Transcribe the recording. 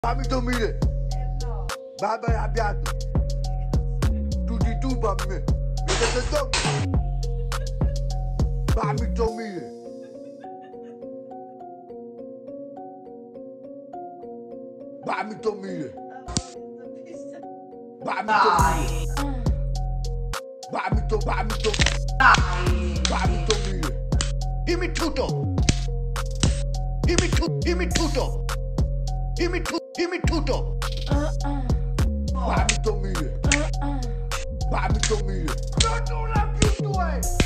Fammi dormire. No. Baba arrabbiato. Tutti tu per me. Mi dite dopo. Fammi dormire. Fammi dormire. Fammi dormire. Fammi dormire. Dimmi tutto. Dimmi tutto. Dimmi tutto. Dimmi tutto. Fammi dormire. Fammi dormire. Non la più tu